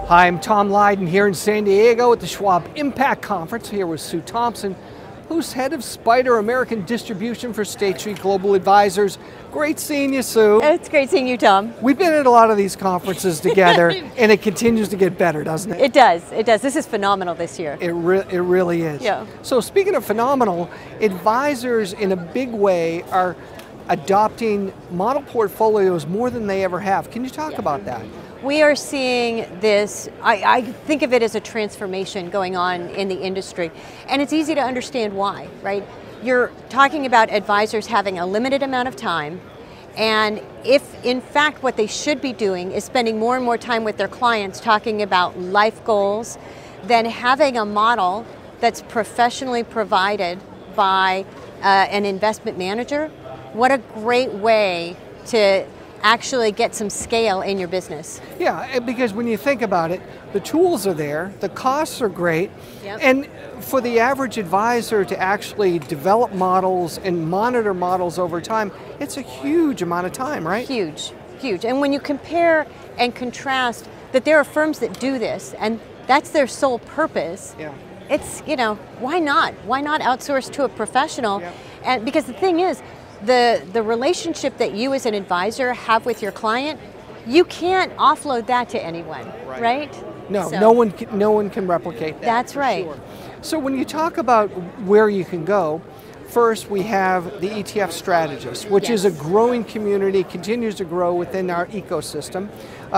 Hi, I'm Tom Lydon here in San Diego at the Schwab IMPACT Conference, here with Sue Thompson, who's head of SPDR American Distribution for State Street Global Advisors. Great seeing you, Sue. It's great seeing you, Tom. We've been at a lot of these conferences together, and it continues to get better, doesn't it? It does, it does. This is phenomenal this year. It really is. Yeah. So speaking of phenomenal, advisors in a big way are adopting model portfolios more than they ever have. Can you talk about that? We are seeing this, I think of it as a transformation going on in the industry, and it's easy to understand why, right? You're talking about advisors having a limited amount of time, and if in fact what they should be doing is spending more and more time with their clients talking about life goals, then having a model that's professionally provided by an investment manager, what a great way to actually get some scale in your business. Yeah, because when you think about it, the tools are there, the costs are great, and for the average advisor to actually develop models and monitor models over time, it's a huge amount of time, right? Huge, huge. And when you compare and contrast that there are firms that do this, and that's their sole purpose, it's, you know, why not? Why not outsource to a professional? And because the thing is, the relationship that you as an advisor have with your client, you can't offload that to anyone, right? No, so, no one can replicate that. That's right. Sure. So when you talk about where you can go, first we have the ETF strategists, which is a growing community, continues to grow within our ecosystem.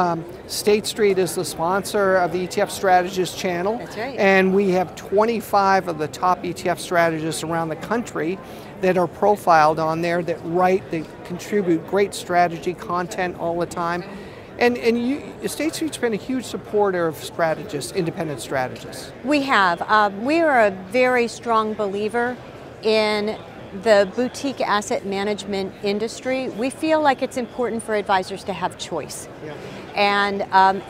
State Street is the sponsor of the ETF strategist channel. That's right. And we have 25 of the top ETF strategists around the country that are profiled on there, that contribute great strategy content all the time. And State Street's been a huge supporter of strategists, independent strategists. We have. We are a very strong believer in the boutique asset management industry. We feel like it's important for advisors to have choice. And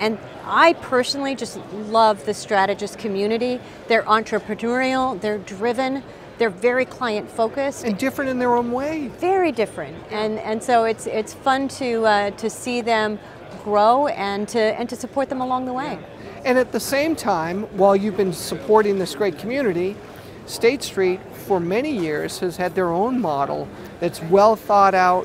I personally just love the strategist community. They're entrepreneurial, they're driven, they're very client focused. And different in their own way. Very different. And so it's fun to see them grow and to support them along the way. And at the same time, while you've been supporting this great community, State Street for many years has had their own model that's well thought out.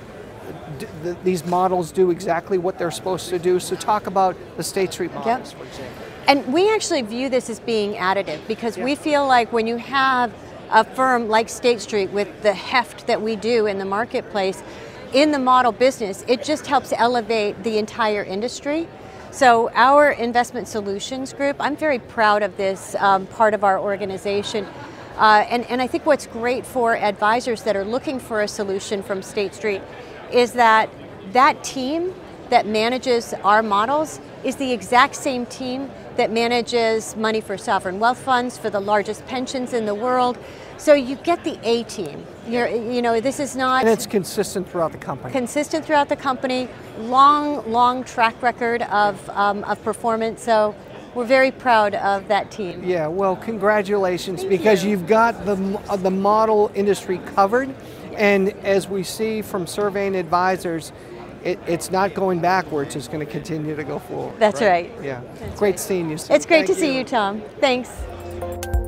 These models do exactly what they're supposed to do. So talk about the State Street models, for example. And we actually view this as being additive, because we feel like when you have a firm like State Street with the heft that we do in the marketplace, in the model business, it just helps elevate the entire industry. So our investment solutions group, I'm very proud of this part of our organization. And I think what's great for advisors that are looking for a solution from State Street is that team that manages our models is the exact same team that manages money for sovereign wealth funds, for the largest pensions in the world. So you get the A team. You know, this is not... And it's consistent throughout the company. Consistent throughout the company, long track record of performance. So we're very proud of that team. Yeah, well, congratulations, because you've got the model industry covered, and as we see from surveying advisors, it's not going backwards, it's going to continue to go forward. That's right. Yeah. That's great right. seeing you, Sue. It's great to see you, Tom. Thanks.